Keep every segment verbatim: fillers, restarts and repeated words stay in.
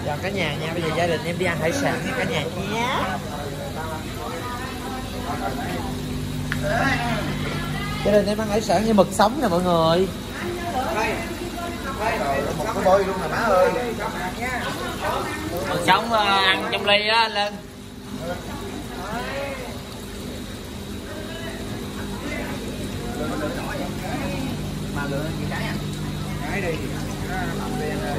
Chào cả nhà nha, bây giờ gia đình em đi ăn hải sản nha cả nhà nhé. Gia đình em ăn hải sản như mực sống nè mọi người. Một cái bôi luôn nè má ơi. Mực sống ăn trong ly á lên. Mà lựa gì cái à? Cái đi. Làm đen đây.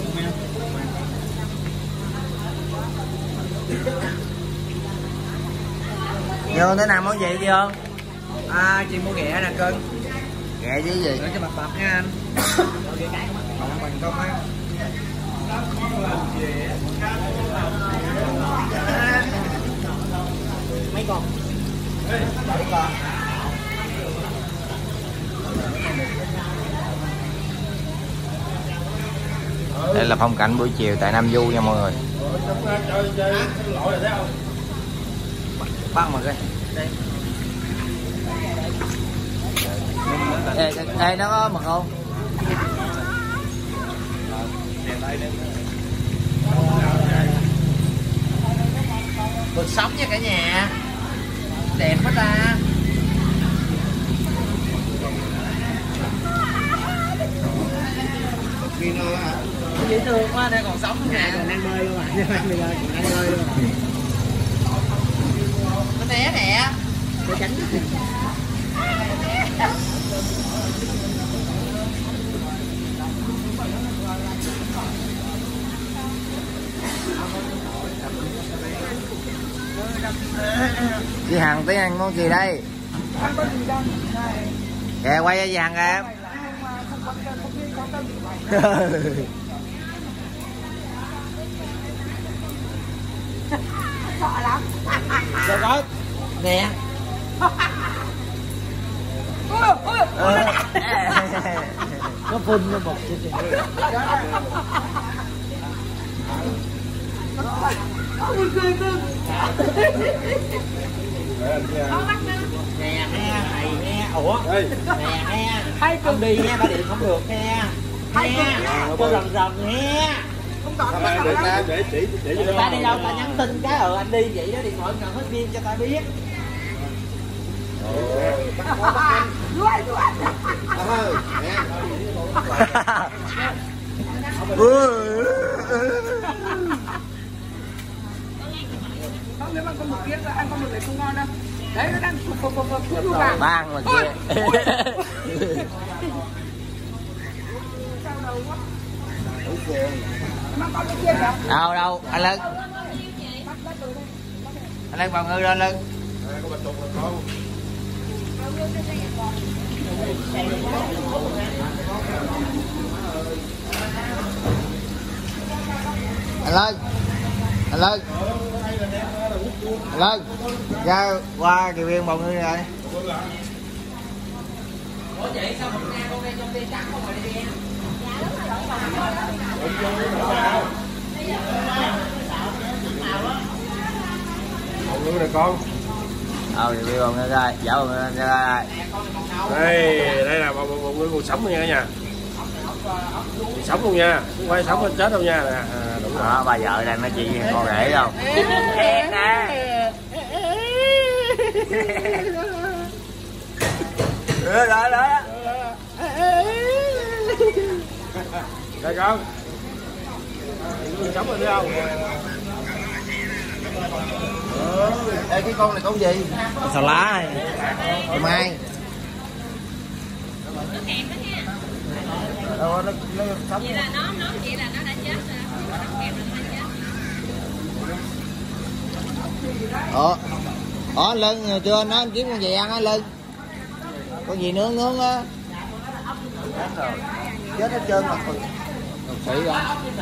Vô tới nào món gì chị không? À chị mua ghẹ nè cưng. Ghẹ chứ gì? Nói cho bập bập nha anh. Còn bằng công á. Mấy con? Bảy con. Đây là phong cảnh buổi chiều tại Nam Du nha mọi người. Bắt mà coi. Ê, ê, nó có mực không? Mực sống nha cả nhà. Đẹp quá ta. Kino hả? Dễ thương quá, đây còn sống nè. Còn đang bơi luôn à? Bây giờ còn đang bơi luôn à? Nó té nè. Để tránh. Chị Hằng tới ăn món gì đây? Kìa quay cho chị Hằng kìa em. Sợ lắm. Trời ơi. Nè. Nó phun nó bột trên trên nè nè thầy nè ủa nè nè không đi nha, ba điện không được nè nè cho rần rần nè Không còn Ba được ta để chỉ chỉ cho ta đi đâu ta nhắn tin cái ờ anh đi vậy đó, điện thoại cần hết pin cho ta biết. đuổi đuổi. Không, nếu mà con mực kia ăn con mực này không ngon đâu. Đấy nó đang phụt phụt phụt phụt luôn à. Ban mà kia. Sao đầu quá. Mà con cái kia kìa. Đâu đâu anh Lân. Anh Lân bào ngư lên Lân. Có bạch tuộc là con. Anh Lân. Anh Lân. Anh Lân. Ra qua kỳ viên bào ngư rồi. Ủa chị sao một nghe con đây trong đây trắng không phải đi nghe? Bào ngư này con. Ờ thì bây bào ngư ra, dở bào ngư ra. Đây, đây là bào ngư còn sống luôn nha cả nhà. Sống luôn nha, không phải sống lên chết đâu nha. À, đúng rồi. Đó, bà vợ đây nói chuyện con rể không? Khen nè. Rồi rồi rồi. Đây con. Sống rồi thấy không? Ê cái con này con gì? Xà lá. Chị Mai. Đâu nó nó sống. Vậy là nó nó vậy là nó đã chết rồi. Nó kẹp là nó chết. Ủa. Ủa Lân chưa nó anh kiếm con gì ăn á Lân? Con gì nướng nướng á. Chết hết trơn mặt rồi. Sĩ rồi.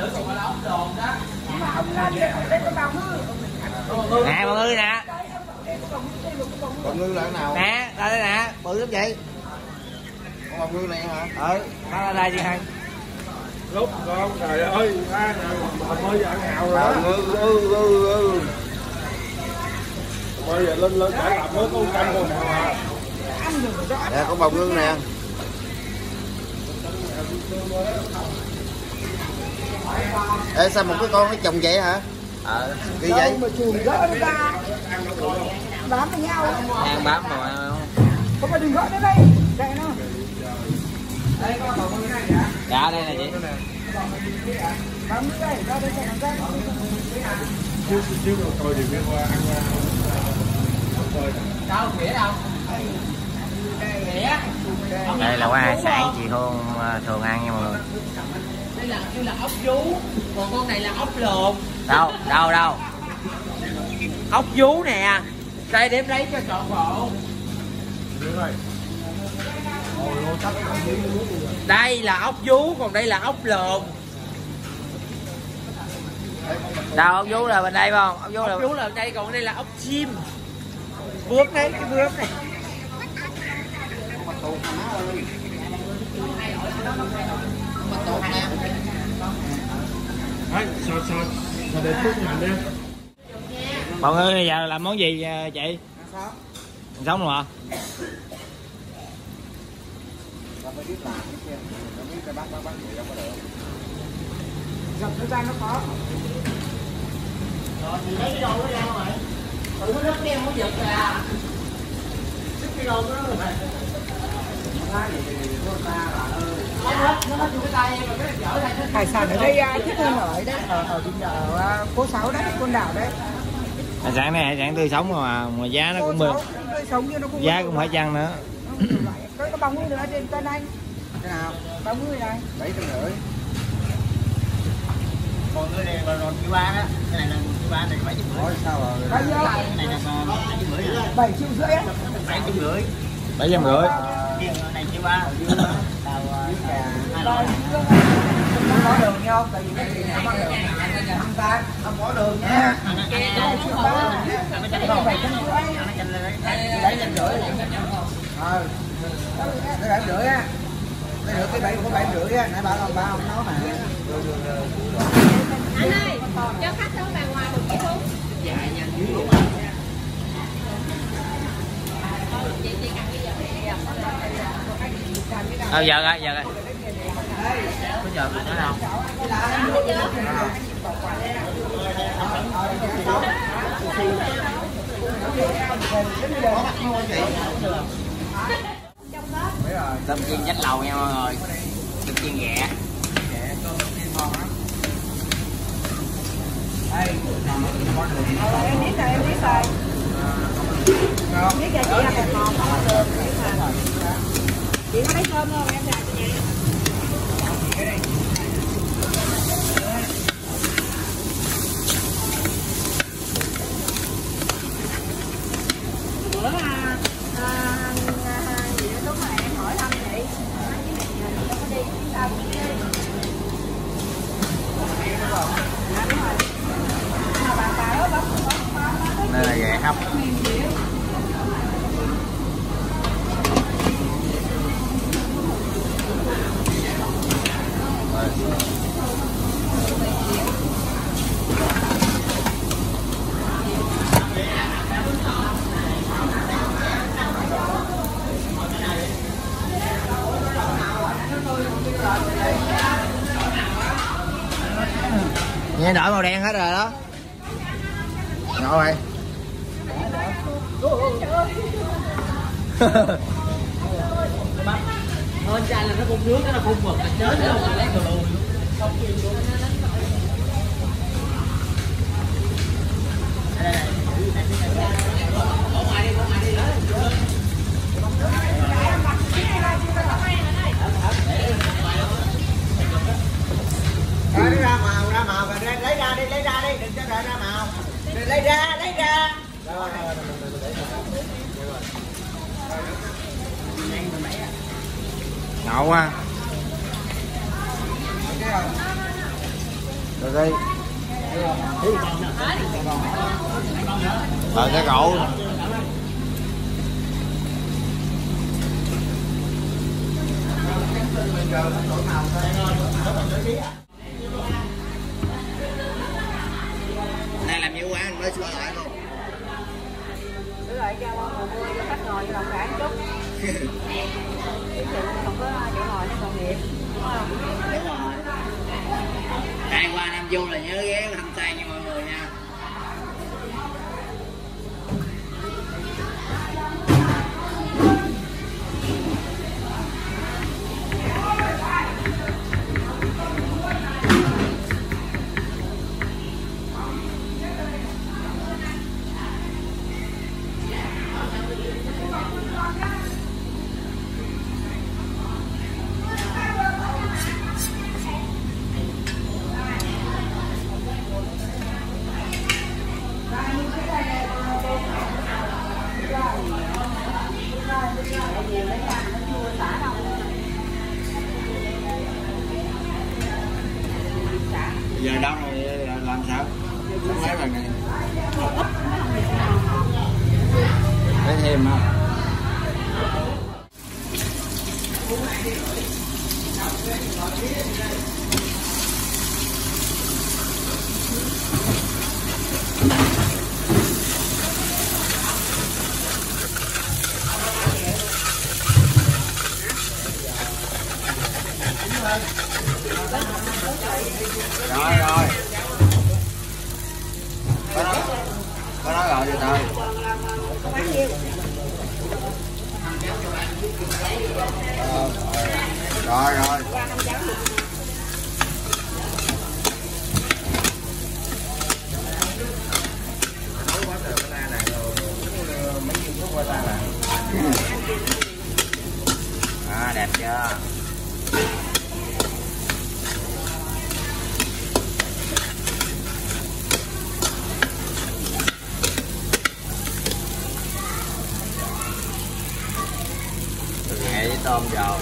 Nè mọi người nè. Bào ngư là cái nào? Nè, ra đây nè, bự lắm vậy. Con bào ngư này hả? Ừ, nó ra đây chị Hằng. Lúc con trời ơi, ba nhà mình mới ăn hào rồi. Bào ngư ừ ừ ừ. Bây giờ lên lên phải làm mới có canh con hào à. Nè con bào ngư nè. Ê, sao một cái con nó chồng vậy hả? Ờ. Vì vậy? Mà chuồng gỡ nó ra. Bám với nhau. Đang bám mà. Không phải đừng gỡ nó đây. Đây nó. Đây có còn con này hả? Dạ đây này chị. Bám đây, ra đây cho nó ra. Trước trước tôi thì biết qua ăn tôi. Đâu nghĩa đâu? Đây là quán hải sản chị Hương thường ăn nha mọi người. Đây là đây là ốc vú, còn con này là ốc lồn. Đâu, đâu đâu. Ốc vú nè. Đây để em lấy cho trọn bộ. Đây là ốc vú, còn đây là ốc lồn. Đâu ốc vú là bên đây phải không? Ốc vú là Ốc vú là đây, còn đây là ốc chim. Bướm đấy, cái bướm này. Đấy, sao sao sao để chút mạnh đi. Mọi người giờ làm món gì chị? Sống luôn hả? Dập nó ra nó khó. Rồi thì lấy cái đồ nó ra rồi. Tụi nó rất đen nó giật ra. Sức cái đồ nó rồi. Hải sản ở đây thích hơn ở đấy, ở ở, ở phố sáu đấy, Côn Đảo đấy. Hải sản này hải sản tươi sống mà mà giá nó cũng bự. Sống như nó cũng Giá cũng phải chăng nữa. Có cái bóng người nữa trên tên anh. Cái nào? Bóng người này. bảy trăm rưỡi. Còn cái này là ròn chữ ba đó. Cái này là chữ ba này bảy trăm rưỡi. Sao rồi? Bao nhiêu? Cái này là bảy trăm rưỡi. Bảy triệu rưỡi á? Bảy trăm rưỡi. Bảy trăm rưỡi. Cái này chữ ba. Tàu hai loại. Không có đường nhau, tại vì cái gì không ăn đường. Ăn ta, không có đường nha. Cái này triệu ba. Bảy trăm rưỡi. Bảy trăm rưỡi. Ờ. Cái bảy rưỡi á. Cái được cái bảy của bảy rưỡi á, nãy bảo ông ba ông nói mà. Anh ơi, cho khách xuống bàn ngoài một chiếc xuống. Dạ nhanh dưới luôn. Ờ giờ rồi, giờ rồi. Có giờ nữa không? Tôm chiên chánh lầu nha mọi người. Tôm chiên ghẹ. Em biết rồi, em biết rồi. Biết rồi, chị là bột ngọt, không có đường. Chị có lấy cơm không? Em làm cho nhà. Bữa à, à, gì đó lúc mà em hỏi thăm chị, nói với mẹ nhà chị đâu có đi, sao cũng đi. Đây là ghẹ hấp. Nghe đổi màu đen hết rồi đó. Ngộ rồi. Hơn chai là nó phun nước, nó phun mực là chết đâu mà lấy đồ. Lấy ra màu, ra màu, lấy ra đi, lấy ra đi, đừng cho đợi ra màu. Lấy ra, lấy ra. Ngộ quá. Rồi đây. Rồi cái gỗ. Này làm như quán mới sửa lại luôn. Sửa lại cho mọi người mua cho khách ngồi cho đồng rãi chút. Ví dụ không có chỗ ngồi nó còn nghiệp. Đúng không? Ai qua Nam Du là nhớ ghé thăm tay nha mọi người nha. Giờ đông rồi làm sao? Không lấy lần này. Lấy thêm không? Rồi rồi. Có nói, có nói gọi cho tôi. Rồi rồi. À, đẹp chưa? Nghệ với tôm dầu.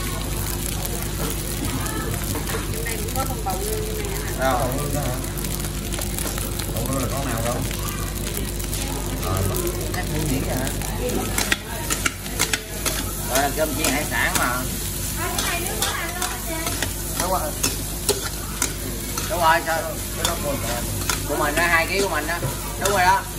Trong đây cũng có con bầu như này nè. Đâu? Bầu là con nào không? Chắc muốn diễn hả? Rồi là cơm chiên hải sản mà. Đúng rồi. Đúng rồi, sao? Của mình đó, hai ký của mình đó. Đúng rồi đó.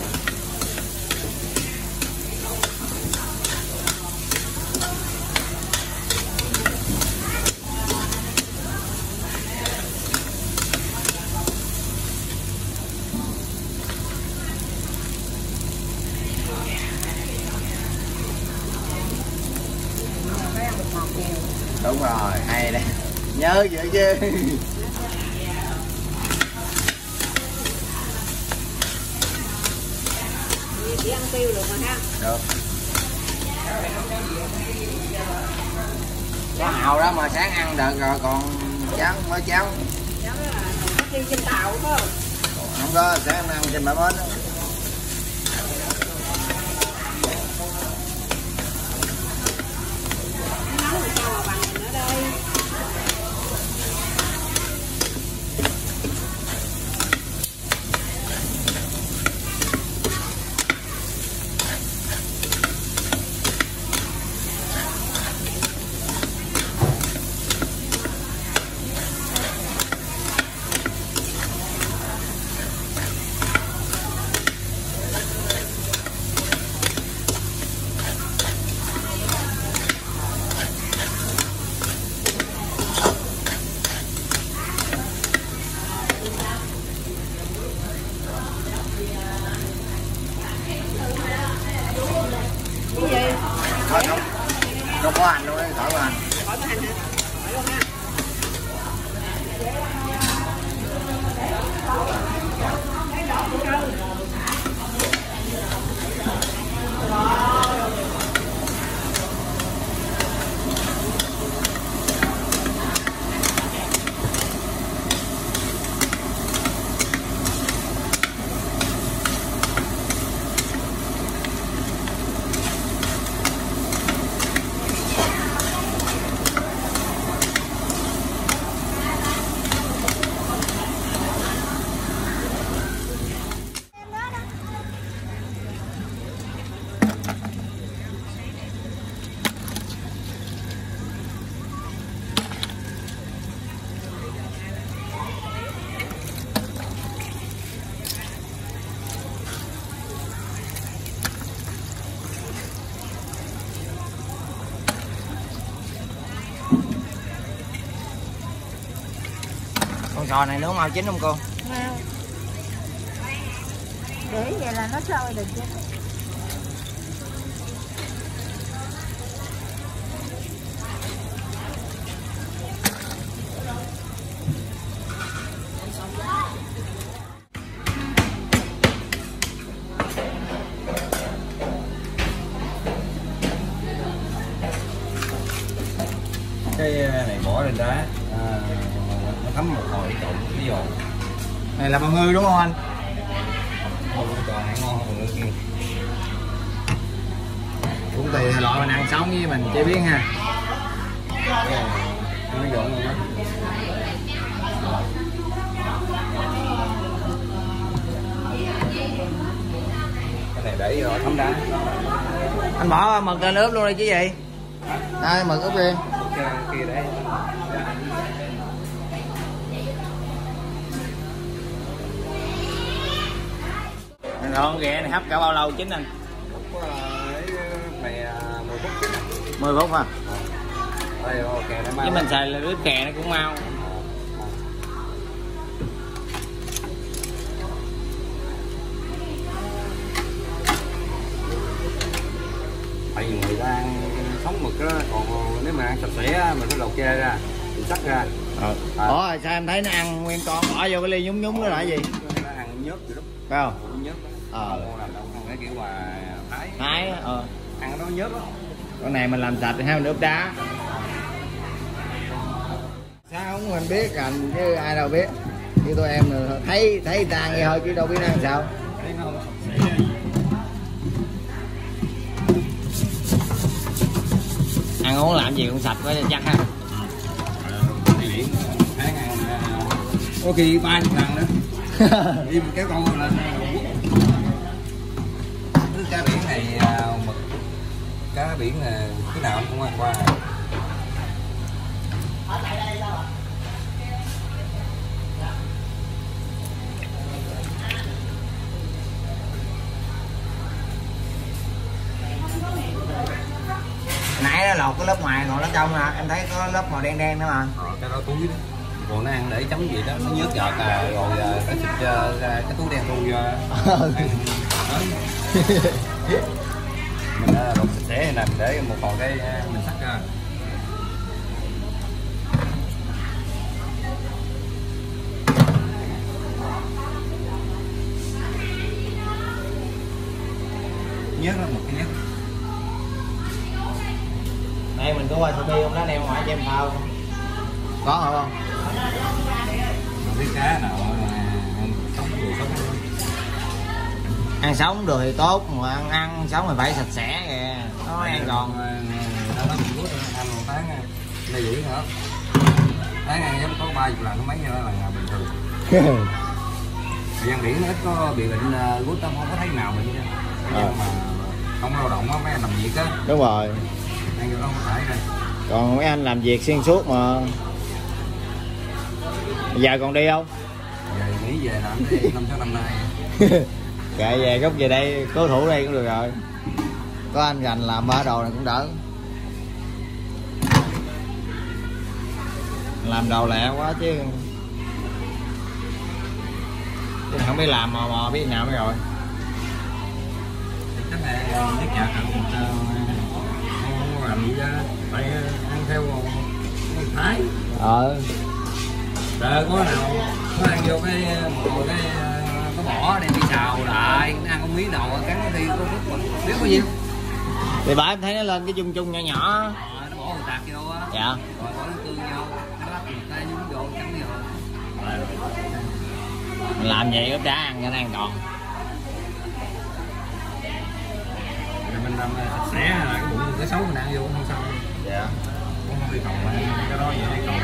Đúng rồi, hay đấy. Nhớ vậy chứ. Chỉ ăn tiêu được mà ha. Được. Có hào đó mà sáng ăn được rồi, còn cháo mới cháo. Cháu đó là có đi trên tàu phải không? Không có, sáng ăn trên bãi bến đó. Nấu làm sao mà bằng mình ở đây. sò này nướng mau chín không cô? Mau. Để vậy là nó sôi được chứ. Cái này bỏ lên đá à, nó thấm một hồi trộn cái giò này là bào ngư đúng không anh? Không, còn ngon hơn bào ngư kia. Cũng tùy loại mình ăn sống với mình chế biến ha. Nó giòn luôn đó. Cái này để rồi thấm đá. Anh bỏ mực lên ướp luôn đi chứ gì? Đây mực ướp đi. Kia đấy. Rồi ghẹ này hấp cả bao lâu chín anh? Này mười phút chín. mười phút hả? Đây kè nó mau. Với mình xài là ướp kè nó cũng mau. Tại vì người ta ăn sống mực đó, còn nếu mà ăn sạch sẽ mình phải lột da ra, mình sắc ra. Ờ. À. Ủa sao em thấy nó ăn nguyên con bỏ vô cái ly nhúng nhúng đó là cái gì? Nó ăn nhớt vậy đó. Phải không? Nhớt đó. Ờ. Ăn cái kiểu mà thái. Thái á, ờ. Ăn nó nhớt đó. Con này mình làm sạch thì hay mình ướp đá. Sao không mình biết cành chứ ai đâu biết. Như tụi em thấy thấy người ta ăn vậy thôi chứ đâu biết nó ăn sao. Thấy nó không sạch sẽ. Ăn uống làm gì cũng sạch với chắc ha. Có khi ba chục lần nữa. Đi một cái con lên. Cái cá biển này mực cá biển là cái nào cũng ăn qua. Nãy nó lột cái lớp ngoài còn lớp trong nè, em thấy có lớp màu đen đen nữa mà. Ờ, cái đó túi đó. Còn nó ăn để chấm gì đó, nó nhớt giọt à, rồi cái xịt ra cái túi đen thui ra. Ăn mình đã lột sạch sẽ nè, để một còn cái mình sắc ra. Nhớt đó, một cái nhớt. Đây mình có qua Shopee không đó, đeo ngoài cho em thao không? Có hả không? Cái cá nào mà ăn sống được sống được. Ăn sống được thì tốt, mà ăn ăn sống thì phải sạch sẽ kìa. Nó ăn còn nó nó cũng ăn một tháng đây vậy hả? Tháng ăn giống có ba chục lần có mấy là bình thường. Thời gian biển nó ít có bị bệnh gút tâm không có thấy nào bệnh nha. Nhưng mà không lao động á, mấy anh làm việc á. Đúng rồi. Còn mấy anh làm việc xuyên suốt mà. Giờ còn đi không? Giờ nghỉ về làm đi năm sáu năm nay. Kệ về gốc về đây cố thủ đây cũng được rồi. Có anh rành làm ba đồ này cũng đỡ. Làm đầu lẹ quá chứ. Chứ không biết làm mò mò biết nào mới rồi. Chắc là biết nhạc không làm gì ra, phải ăn theo Thái. Ờ. Trời có nào có ăn vô cái một cái có bỏ đem đi xào lại, ăn con miếng đầu cắn cái thi có phút mà biết bao nhiêu. Thì bà em thấy nó lên cái chung chung nhỏ nhỏ. Ờ, nó bỏ một tạt vô á. Dạ. Rồi bỏ nước tương vô, nó lắp một tay nhúng vô chấm vô. Mình làm vậy ướp đá ăn cho nó an toàn. Mình làm sạch sẽ là cái bụng cái xấu mình ăn vô không sao. Dạ. Cũng không đi cầu cái đó vậy đi cầu.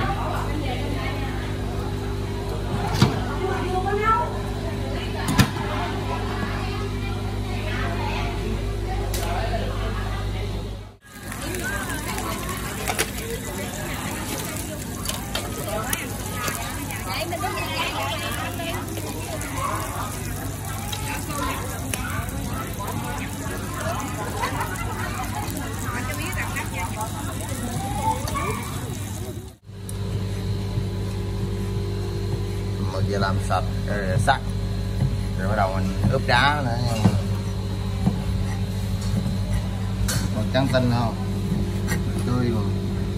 rồi sắc, rồi bắt đầu mình ướp đá nữa. Còn trắng tinh không, tươi luôn.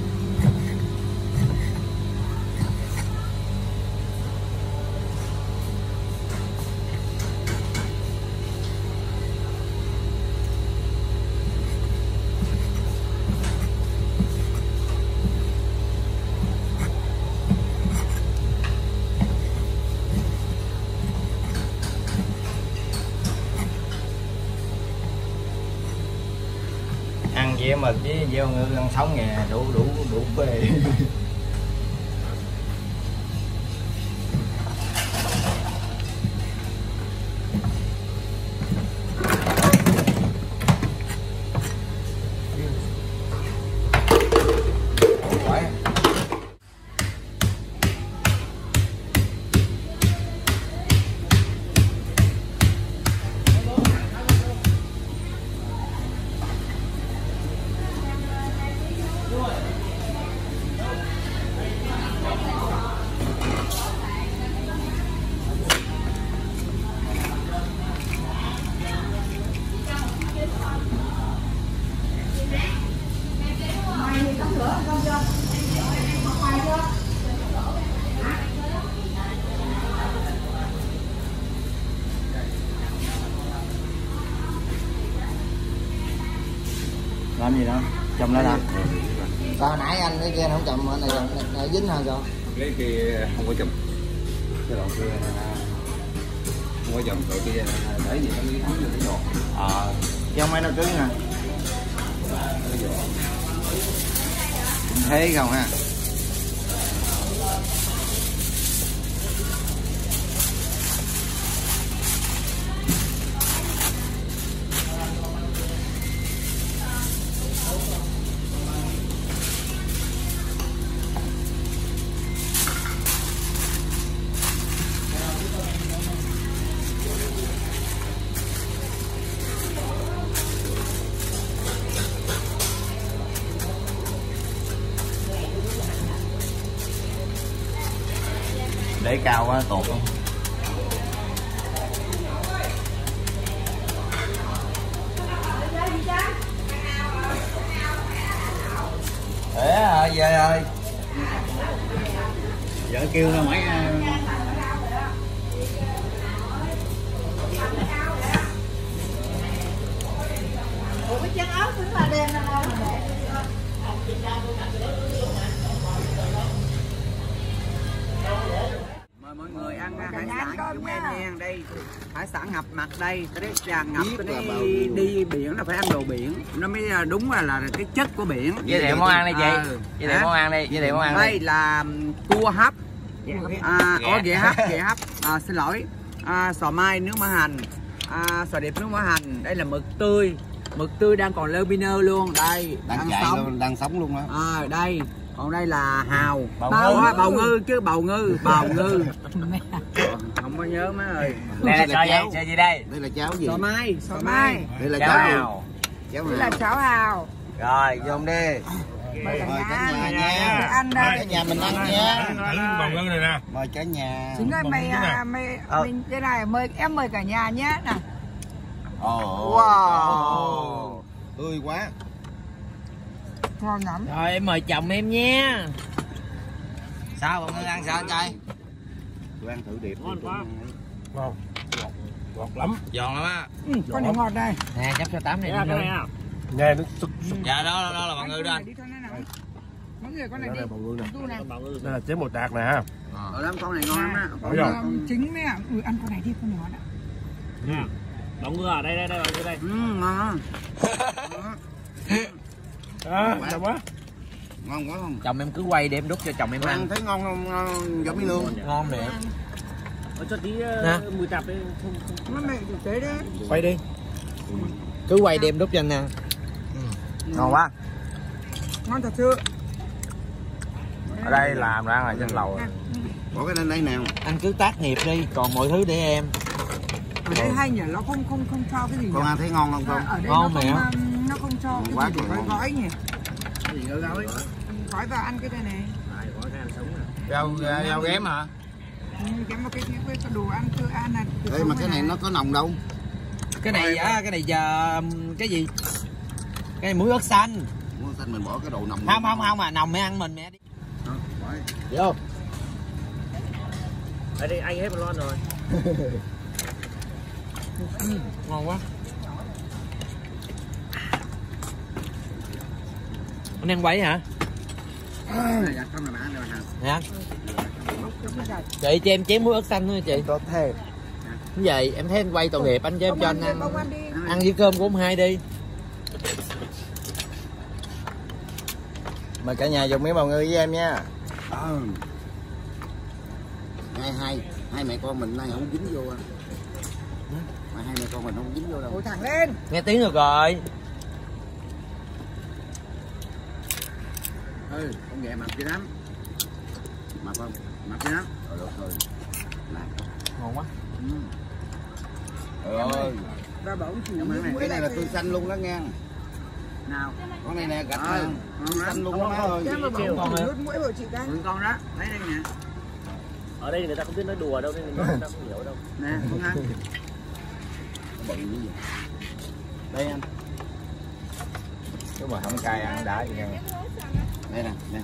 Ăn dĩa mực với gieo ngư ăn sống nghe đủ đủ đủ phê. Làm gì đó? Chồng lại làm. Sao nãy anh cái kia không chồng, anh này này dính hả sao? Cái kia không có chồng. Cái đoạn kia không có chồng, cái kia để gì nó mới thấm được cái giọt. Ờ, chứ không phải nó cứng nè. Thế không ha? Để cao quá tụt không? Để rồi về rồi. Vợ kêu ra mấy Ủa cái chân ốc cũng là đem ra đâu mà để. Mời mọi người ăn hải sản chúng em nha. Đây hải sản ngập mặt đây, cái tràn ngập đi, đi biển là phải ăn đồ biển, nó mới đúng là là cái chất của biển. Giới thiệu món ăn đi chị. Ừ. Giới thiệu món ăn đi, giới thiệu món ăn đây đi. là cua hấp, à, ổ ghẹ hấp, ghẹ hấp, à, xin lỗi, à, sò mai nướng mỡ hành, à, sò điệp nướng mỡ hành. Đây là mực tươi, mực tươi đang còn lơ piner luôn, đây Đang, đang chạy sống. luôn, đang sống luôn đó. À, đây còn đây là hào, Bào bào, ngư. ngư. bào ngư chứ bào ngư, bào ngư. Không có nhớ má ơi. Đây là sò gì? Sò gì đây? Đây là cháo gì? Sò mai, sò mai. Đây là Cháo cháo gì? hào. Cháo Đây là hào. cháo hào. Rồi, vô đi. Mời cả Mời cả nhà nhà nha. ăn Mời cả đây. nhà mình ăn nha. Thử bào ngư này nè. Mời cả nhà. Chính ơi mày à, mày Ờ. mình thế này mời em mời cả nhà nhé nè. Ồ. Wow. Tươi quá. Ngon lắm. Rồi em mời chồng em nha. Sao bào ngư ăn sao anh trai? Tôi ăn thử điệp. Ngon quá. Ngon. Ngọt, ngọt lắm. Giòn lắm á. Ừ, con này ngọt đây. Nè chấp cho tám này Nghe đi cái thôi. này à. Nghe nó sức. Dạ đó đó là bào ngư đó anh. Đi thôi này nào. Mọi người con này Đây đi. là bào ngư nè. Tu này. Đây là chế bột đạt nè ha. Ở lắm con này ngon lắm á. Đúng rồi. Ờ, chính mấy ạ. Ừ, ăn con này đi con nhỏ đã. Ừ. Bào ngư à, đây đây đây bào ngư đây. Ừ, ngon. À, chậm quá. Ngon quá không? Chồng em cứ quay để em đút cho chồng em Ăn ăn. thấy ngon không? Ngon, giống như lương. Ngon nè. Ở cho tí Nè. mùi tạp đi. Nó mày thực tế đấy. Quay đi. Cứ quay để em đút cho anh nè. Ngon quá. Ngon thật sự. Ở đây làm ra là trên lầu rồi. Bỏ cái lên đây nào. Anh cứ tác nghiệp đi, còn mọi thứ để em. Ở đây hay nhỉ, nó không không không cho cái gì nhỉ? Con ăn thấy ngon không không? Ở đây Ngon nó mẹ. không, um, nó không cho cái Quá gì để trời gói ngon. gói nhỉ? Cái gì gói gói. Gói vào ăn cái này này. Rau rau ghém hả? Chấm một cái cái đồ ăn chưa ăn này. Ê, mà cái này nó có nồng đâu. Cái này á, cái này giờ cái gì? Cái này muối ớt xanh. Muối ớt xanh mình bỏ cái đồ nồng. Không không không mà nồng mới ăn mình mẹ đi. Vô. Đây đi, anh hết một lon rồi. Ừ, ngon quá. Anh ăn quẩy hả? Không là ăn rồi hả? Hả? Chị cho em chém muối ớt xanh thôi chị. Có thêm. Như vậy em thấy anh quay tội nghiệp anh cho em cho anh ăn. Ăn với cơm của ông hai đi. Mời cả nhà dùng miếng bào ngư với em nha. Ờ. Hai hai hai mẹ con mình nay không dính vô à. Mà hai mẹ con mình không dính vô đâu. Ngồi thẳng lên. Nghe tiếng được rồi. Ừ, con ghẹ mập dữ lắm. Mập không? Mập dữ lắm. Rồi được rồi. Ngon quá. Ừ. Rồi. Ba bổng chủ Cái, cái này là tươi xanh luôn đó nha. Nào. Con này nè gạch Rồi, tươi xanh luôn đó má ơi. Chứ mà bổng Con nước mũi của chị cái. Con đó, lấy đây nè. Ở đây người ta không biết nói đùa đâu nên người ta không hiểu đâu. Nè, con ăn. Bận như vậy. Đây anh. Chứ mà không cay ăn đã gì nha. Đây nè, nè.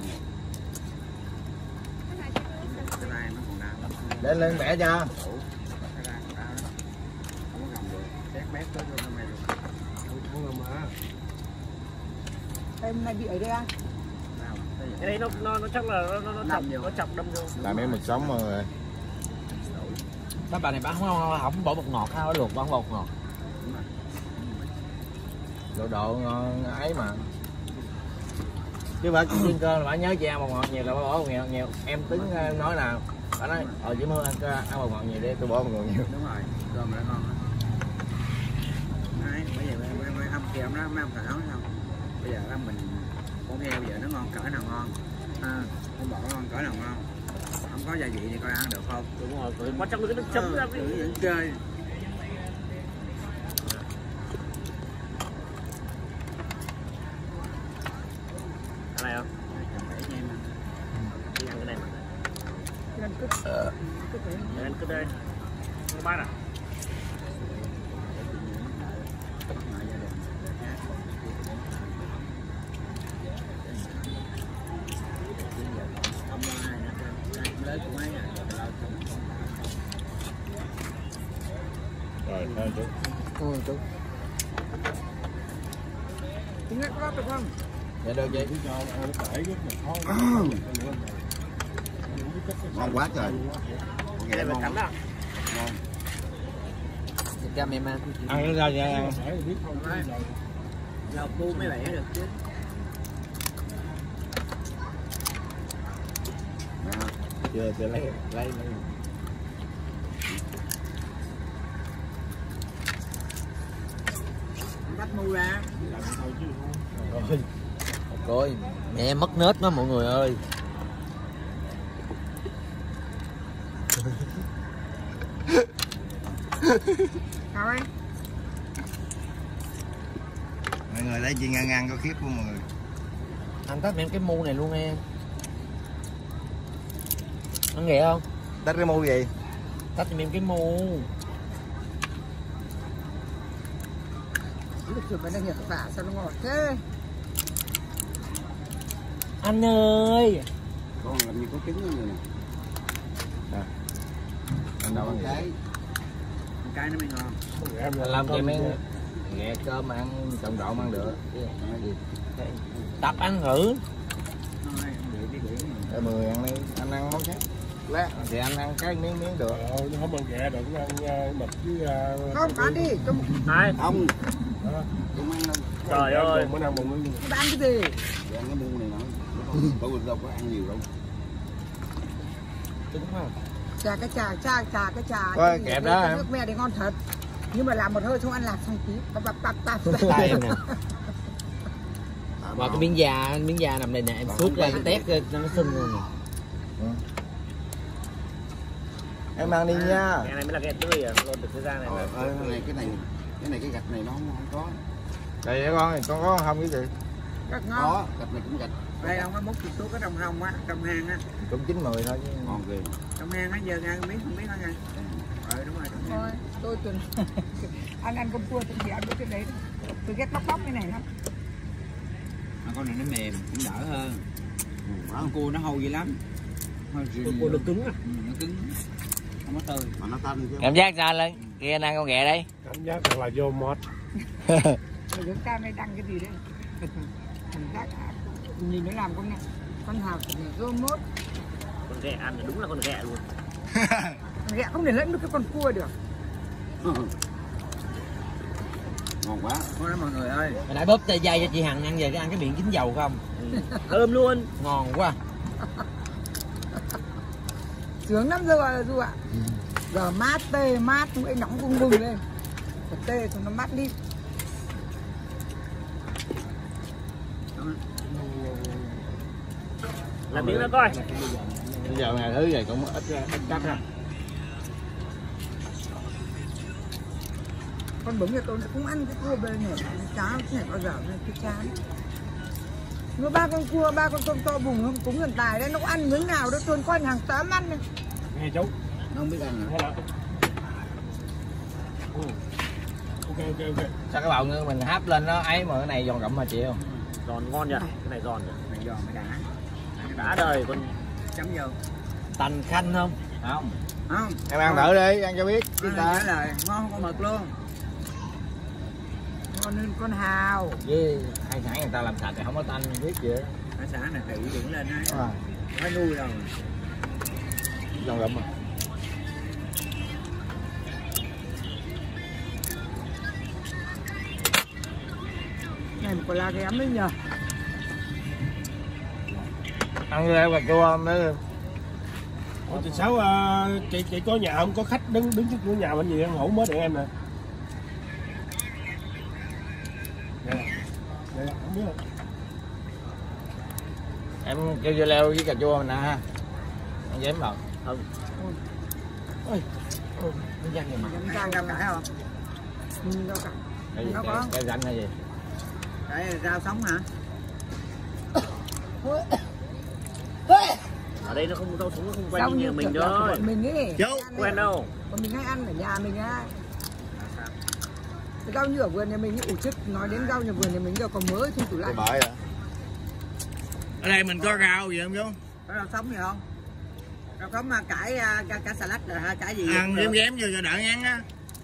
Cái này nó còn đau lắm. Lên lên bẻ cho. Cái này còn đau lắm. Không có gầm được. Xét bét tới vô trong này được. Không làm mà. Em này bị ở đây ăn. Cái đấy nó nó nó chắc là nó nó, nó chọc nó chọc đâm vô. Làm miếng mực sống mọi người. Các bà này bán không không, không bỏ bột ngọt ha, luộc bán bột ngọt. Độ độ ngon ấy mà. Chứ bà cái chiên cơm là bà nhớ cho ăn bột ngọt nhiều là bà bỏ bột ngọt nhiều. Em tính nói là bà nói ờ chỉ mưa ăn ăn bột ngọt nhiều đi, tôi bỏ bột ngọt nhiều. Đúng rồi, cơm đã ngon rồi. Đấy, bây giờ mới mới hâm kèm đó, mới hâm thảo không? Bây giờ đó mình con heo bây giờ nó ngon cỡ nào ngon, à, con bò ngon cỡ nào ngon, không có gia vị thì coi ăn được không? Đúng rồi, quan trọng là cái nước chấm ra đi. Vẫn chơi. Cái này không? Đi ăn cái này mà. Ăn cứt. Cứt đấy. Để ăn cái đây. Không bát à? Rồi, thôi chú. Ừ, chú. Tiếng ngắt có được không? Dạ được chị. Ngon quá trời. Cái này là cắn đó. Ngon. Thịt cam em ăn. Ăn nó ra nha ăn. Lọc bu mới bẻ được chứ. Chưa chưa lấy lấy lấy. Bắt mu ra. Rồi. Coi, mẹ mất nết đó mọi người ơi. Sao ấy? Mọi người lấy chi ngang ngang có khiếp của mọi người. Anh tắt em cái mu này luôn em. Ăn ghẹ không? Tách cái mu gì? Tắt cho em cái mu. Được rồi, bên đây nhật phả sao nó ngọt thế? Anh ơi. Con làm như có trứng như vậy nè. À. Anh đâu ăn cái. Con cái nó mới ngon. Anh làm cho mấy Ghẹ cơm ăn trộn trộn ăn được. Ăn gì? tập ăn thử. Thôi, để đi để Để mười ăn đi, anh ăn món khác. Lát thì anh ăn cái miếng miếng được. Ờ, không ăn ghẹ được, ăn uh, mực với... Uh, không, ăn đi. Trong... Ai? Không. Không ăn đâu. Trời ơi. Bữa ăn cái gì? Ăn cái mu này nọ. Tôi đâu có ăn nhiều đâu. Đúng không? Trà cái trà, trà, trà cái trà. Coi kẹp đó em. Nước me để ngon thật. Nhưng mà làm một hơi xong ăn lạc xong tí. Bắp bắp bắp bắp. Tay em nè. Và cái miếng da, miếng da nằm đây nè, em suốt ra cái tét cho nó sưng luôn nè. Ừ. Em ăn đi nha. Cái này mới là ghẹ tươi à, lột được cái da này. Ờ, ờ, cái này cái này cái này cái gạch này nó không, không có. Đây con, con có không cái gì? Rất ngon. Có, gạch này cũng gạch. Đây ông có múc thịt tuốt ở trong hông á, trong hang á. Cũng chín mười thôi chứ. Ngon ghê. Trong hang á, giờ ăn miếng không biết nó nghe. Ờ đúng rồi, trong hang. Thôi, tôi tuần ăn ăn cơm cua tôi chỉ ăn với cái đấy. Tôi ghét bóc bóc cái này lắm. À, con này nó mềm, cũng đỡ hơn. Con cua nó hôi dữ lắm. Con cua nó cứng á. Ừ, nó cứng. Không có tơi. Mà nó tanh chứ. Cảm giác sao lên? Kia anh ăn con ghẹ đây. Cảm giác thật là vô mót. Rồi chúng ta mới đăng cái gì đấy. Cảm giác à, nhìn nó làm con con hào thì rô mốt. Con ghẹ ăn là đúng là con ghẹ luôn. Ghẹ không để lẫn được cái con cua được. Ngon quá. Ngon lắm mọi người ơi. Mày lại bóp tay dây cho chị Hằng ăn về cái ăn cái miệng dính dầu không? Thơm luôn. Ngon quá. Sướng lắm rồi Du ạ. Giờ mát tê mát mũi nóng bùng bùng lên. Phải tê cho nó mát đi. Làm miếng nó coi. Bây giờ ngày thứ gì cũng ít ít cắt ha. Con bấm nhà tôi cũng ăn cái cua bên này. Chán cái này bao giờ này cái chán. Nó ba con cua, ba con tôm to bùng không cúng thần tài đấy, nó có ăn miếng nào đó tuần con hàng xóm ăn này. Nghe chú. Nó không biết ăn Hay là... Ừ. Ok ok ok. Sao cái bào ngư mình hấp lên nó ấy mà cái này giòn rộng mà chịu. Giòn ngon nhỉ? Cái này giòn nhỉ? Này giòn mới đã. Đã đời con Chấm vô. tành khanh không? Không. Không. Em ăn thử đi, ăn cho biết. Ăn trả lời, ngon con mực luôn. Con nên con hào. Với hai sản người ta làm sạch thì không có tanh biết gì hết. Hải sản này tự dưỡng lên á. À, Phải nuôi rồi. giòn rộng mà. Này một là ghém đấy nhờ. Ăn ra cà chua mới. Ủa thì sao à, chị chị có nhà không có khách đứng đứng trước cửa nhà mình gì ăn hổ mới điện em nè. Dạ. Dạ, không biết rồi. Em kêu dưa leo với cà chua mình nè ha. Ăn dếm rồi. Không. Ôi. Ôi, nó văng vậy mà. Ăn rau rau cải không? Ừ, rau cải. Cái gì? Nó Cái, có. cái rảnh hay gì? Cái rau sống hả? Ở đây nó không rau sống nó không Rau quen như như mình kiểu là của thôi. bọn mình ấy. Chú quen đâu? Còn mình hay ăn ở nhà mình á. Cái rau như ở vườn nhà mình ủ chức nói đến rau nhà vườn nhà mình giờ còn mớ trong tủ Cái lạnh. bởi à. Ở đây mình có rau gì không chú? Có rau sống gì không? Rau sống mà cải cả, cả salad rồi ha, cải gì? Ăn ghém ghém vô cho đỡ ngán á.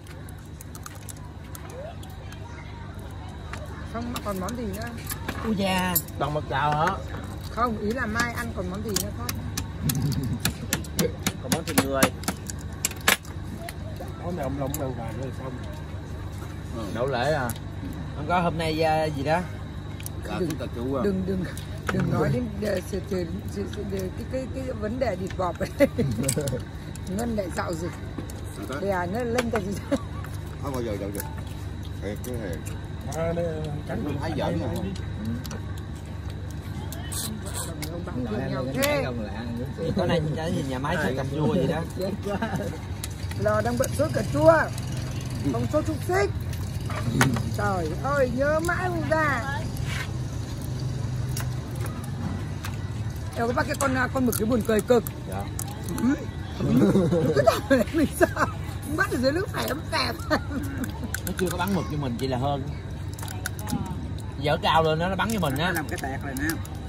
Không còn món gì nữa. Ui da. Toàn mực xào hả? Không, ý là mai ăn còn món gì nữa không? Có món thịt người. Có này ông lông đang vàng rồi xong. Đậu lễ à. Không có hôm nay uh, gì đó. Cà cũng cà chua. Đừng đừng đừng nói đến đề, đề, đề, đề, đề, cái, cái cái vấn đề địt bọp ở đây. Ngân lại dạo gì? Để à nó lên cái gì? Không bao giờ dạo dịch. Thiệt chứ thiệt. À, đây, cánh Mình thấy giỡn mà. Ông bắn Em nhau này thế. cái ông lại ăn đúng Có này cái gì nhà máy chơi cà chua gì đó. Lò đang bận sốt cà chua. Không sốt xúc xích. Trời ơi nhớ mãi không ra. Eo các bác cái con con mực cái buồn cười cực. Dạ. Cứ tưởng là mình sao bắt ở dưới nước phải ấm tẹp. Nó chưa có bắn mực cho mình chỉ là hơn. Dở cao lên nó nó bắn cho mình Nó á. làm cái tẹt này nè.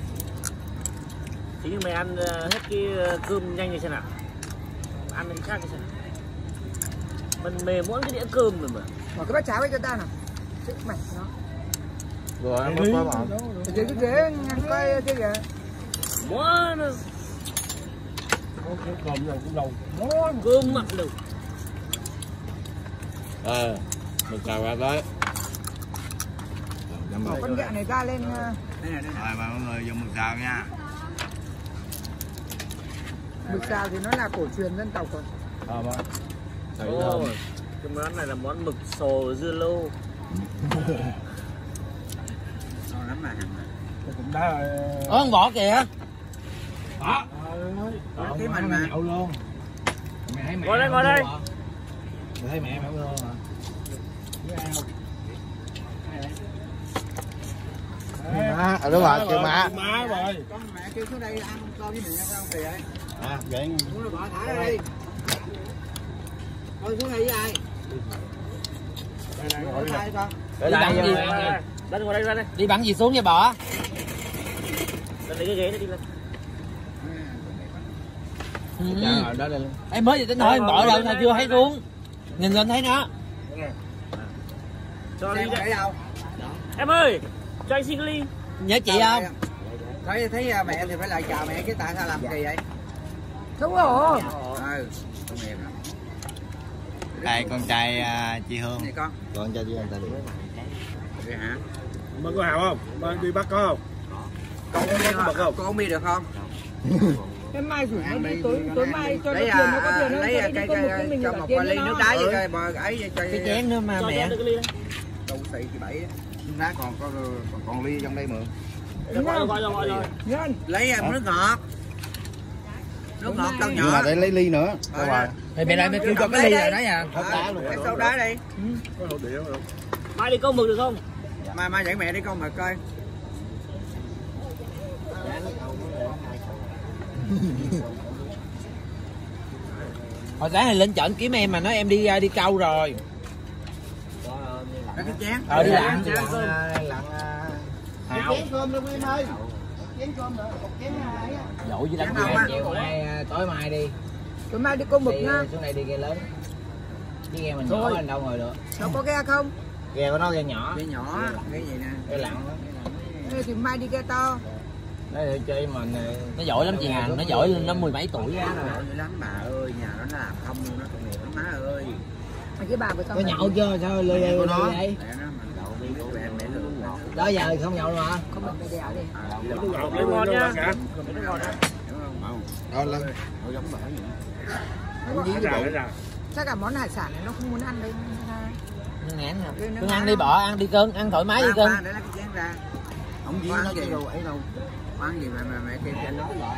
Thì mày ăn uh, hết cái uh, cơm nhanh như thế nào? Ăn cái khác như thế nào? Mình mềm mỗi cái đĩa cơm rồi mà. Bỏ cái bát cháo ấy cho ta nào. Sức mạch nó. Rồi em có mà. Ở dưới cái ghế ngăn coi cái kìa. Quá nó có cái cơm này cũng lâu. món cơm mặn được. Ờ. Mực xào ra tới. Bỏ con ghẹ này ra lên. Đây nè, đây nè. Rồi mọi người dùng mực xào nha. Mực xào thì nó là cổ truyền dân tộc rồi. Thơm á. Thử Ồ, thơm. cái món này là món mực sồ dưa lô. Ngon lắm mà. Nó cũng đã. Ơ con vỏ kìa. Đó. Nó kiếm mình mà. Nhậu luôn. Mày thấy mẹ Ngồi đây, ngồi đây. Mày thấy mẹ mẹ luôn hả? Má, à, đúng rồi, kêu má. Má rồi. Con mẹ kêu xuống đây ăn con với mẹ sao kỳ vậy? À, vậy. Muốn là bỏ thả ra đi. Thôi xuống đây với ai? Ở đây con. Đi bắn gì? Lên qua đây lên đây. Đi bắn gì xuống nha bò. Lên đi cái ghế đó đi lên. Ừ. Đó là... Em mới vừa tính hỏi bỏ đâu sao chưa thấy xuống. Nhìn lên thấy nó. Cho đi đâu? Em ơi, cho anh xin ly. Nhớ chị không? Thấy thấy mẹ thì phải lại chào mẹ chứ tại sao làm kỳ vậy? Đúng rồi. Ừ, con mềm lắm. Đây con trai uh, chị Hương. Này con. Con trai chị Hương ta được. Vậy hả? Mừng có hào không? Mừng đi bắt có không? Con có biết bật không? Con không biết được không? Cái mai rủ nó đi tối tối mai cho nó lấy tiền nó có tiền nó lấy cho cái đi cái mình cho một ly nước đá với cái bò ấy cho cái chén nữa mà mẹ. Đâu xị cái bẫy nước đá còn có còn, còn ly trong đây mượn. Lấy nước ngọt. Nước ngọt con nhỏ. Để lấy ly nữa. Đâu rồi. Thì mẹ lại mẹ kêu cho cái ly rồi đó nha. Cái sâu đá đi. Có hột đĩa không? Mai đi câu mực được không? Mai mai dẫn mẹ đi câu mực coi. Hồi sáng thì lên chợ kiếm em mà nói em đi đi câu rồi. Cái chén. Ờ đi lặn. Hào. Chén cơm luôn em ơi. Chén cơm nữa, một chén ấy. Dội với đánh chiều, chiều mai tối mai đi. Tối mai đi câu mực nha. Xuống đây đi ghe lớn. Chứ ghe mình nhỏ anh đâu ngồi được. Nó có ghe không? Ghe của nó ghe nhỏ. Ghe nhỏ, cái gì nè. Ghe lặn đó. Thế thì mai đi ghe to. Nó chơi mà nó giỏi lắm chị Hàn, nó giỏi lên nó mười mấy tuổi á. Nó giỏi lắm bà ơi, nhà nó nó làm không luôn đó, con nghiệp lắm má ơi. Mà cái bà của có nhậu chưa sao lười lười của nó vậy? Đó giờ không nhậu mà. Không mình phải đèo đi. Nó ngọt lấy ngon nha. Đó lên. Chắc cả món hải sản này nó không muốn ăn đâu. Nó ngán hả? Cứ ăn đi bỏ, ăn đi cưng, ăn thoải mái đi cưng. Để lấy cái chén ra. Không gì nó gì đâu ấy đâu. Ăn gì mà mà mẹ kêu cho nó lại.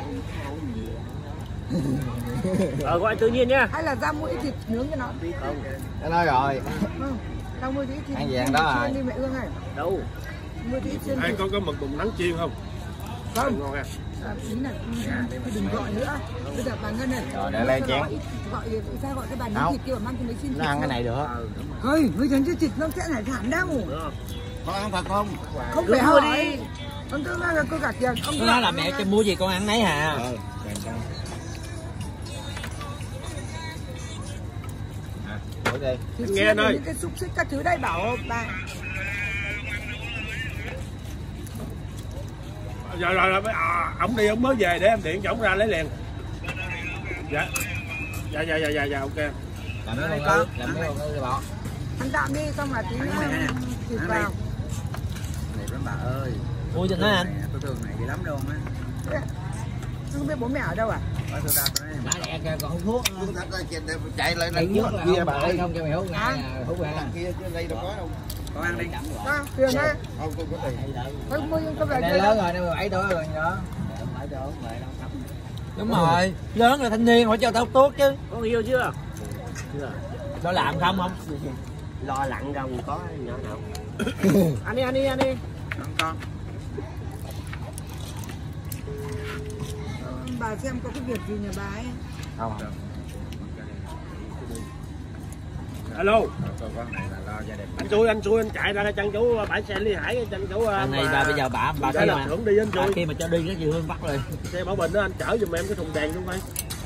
Ờ gọi tự nhiên nha. Hay là ra mua ít thịt nướng cho nó. Không. Đã nói rồi. Không. Ra mua ít thịt. Ăn vàng đó rồi. Đi mẹ Ương này. Đâu? Mua ít chiên. Ai có có mực bùn nắng chiên không? Không. Ngon ha. À, ý là thì đừng gọi nữa. Bây giờ bà Ngân này. Rồi để lấy chén. Gọi sao gọi cái bà nướng thịt kia mà mang cho mấy xin thịt. Nó ăn cái này được. Thôi, mấy thằng chứ thịt nó sẽ hải sản đâu. Con ăn thật không? Không phải hỏi đi. Con cứ nói là cô cả tiền. Ông nó nói là mẹ cho mua gì con ăn nấy hả? Ừ. Đổi đi. Nghe anh ơi. Những cái xúc xích các thứ đây bảo bà. Rồi rồi rồi à, ổng đi ổng mới về để em điện cho ổng ra lấy liền. Dạ. Dạ dạ dạ dạ dạ ok. Làm mấy con ơi, làm mấy con ơi bỏ. Ăn tạm đi xong là tí nữa thịt vào. Đẹp lắm bà ơi. Mua cho nó anh. Tôi thương này dữ lắm luôn á. Không biết bố mẹ ở đâu à? Ở tôi ra tôi nói. Má lẹ kìa còn hút thuốc. Chạy lại Chạy lên trước hút là kia bà ơi. không cho mày hút ngay hút ra. Kia chứ đây đâu có đâu. Con ăn đi. Đó, tiền đấy. Không tôi có tiền. Không mua những cái về Này lớn rồi, nó mười bảy tuổi rồi đó. Đúng rồi, lớn rồi thanh niên phải cho tao tốt chứ. Có người yêu chưa? Chưa. Lo làm không không? Lo lặn rồng có nhỏ nào. Anh đi anh đi anh đi. Con con. Bà xem có cái việc gì nhà bà ấy. Không. Alo. Con này là lo gia đình. Anh chui anh chui anh chạy ra chăn chú bãi xe Lý Hải chăn chú. Anh này bà bây giờ bà bà khi mà đi anh chui. Khi mà cho đi cái gì Hương bắt rồi. Xe Bảo Bình đó anh chở giùm em cái thùng đèn luôn coi.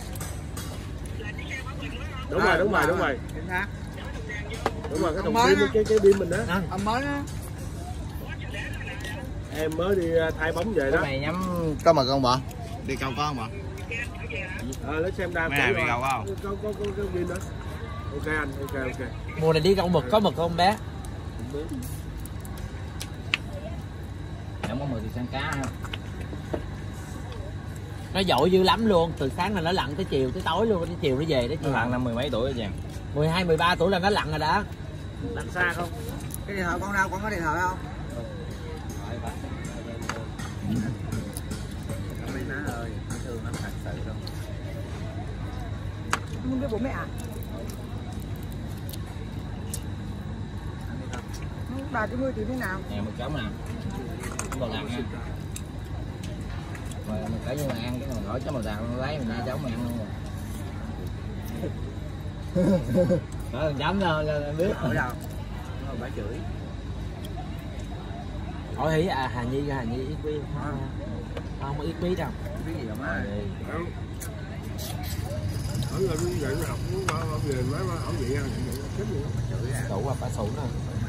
Đúng rồi đúng rồi đúng rồi. Đúng rồi cái thùng pin cái cái pin mình đó. Ông mới đó. Em mới đi thay bóng về đó. Cái này nhắm Có mực không bà? Đi câu có không bà? Ờ lấy xem đam. Mẹ đi câu không? Có có có cái pin đó. Ok anh, ok ok. mùa này đi câu mực có mực không bé? Không có mực thì săn cá không? Nó dội dữ lắm luôn, từ sáng là nó lặn tới chiều tới tối luôn, tới chiều nó về tới chiều. Lặn năm mười mấy tuổi rồi chàng. mười hai mười ba tuổi là nó lặn rồi đó. Lặn xa không? Cái điện thoại con đâu, con có điện thoại không? Mấy má ơi, thương lắm thật sự luôn. Không biết bố mẹ à? Bà cái nuôi tí thế nào? Nè một chấm nè. chấm bò lạc nha. Rồi mình cỡ như mà ăn cái mình hỏi chấm bò lạc nó lấy mình ra chấm mình ăn luôn rồi. Đó mình chấm đâu là biết. Ở đâu? Rồi bà chửi. Hỏi hỉ à Hà Nhi Hà Nhi ít quý không? Không có ít quý đâu. Cái gì đâu mà. Ở là đi dạy học cũng bao về mấy ông vậy ăn chết luôn. Đủ à bà sủ nè.